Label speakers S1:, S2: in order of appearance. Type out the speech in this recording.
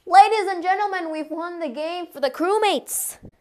S1: Ladies and gentlemen, we've won the game for the crewmates.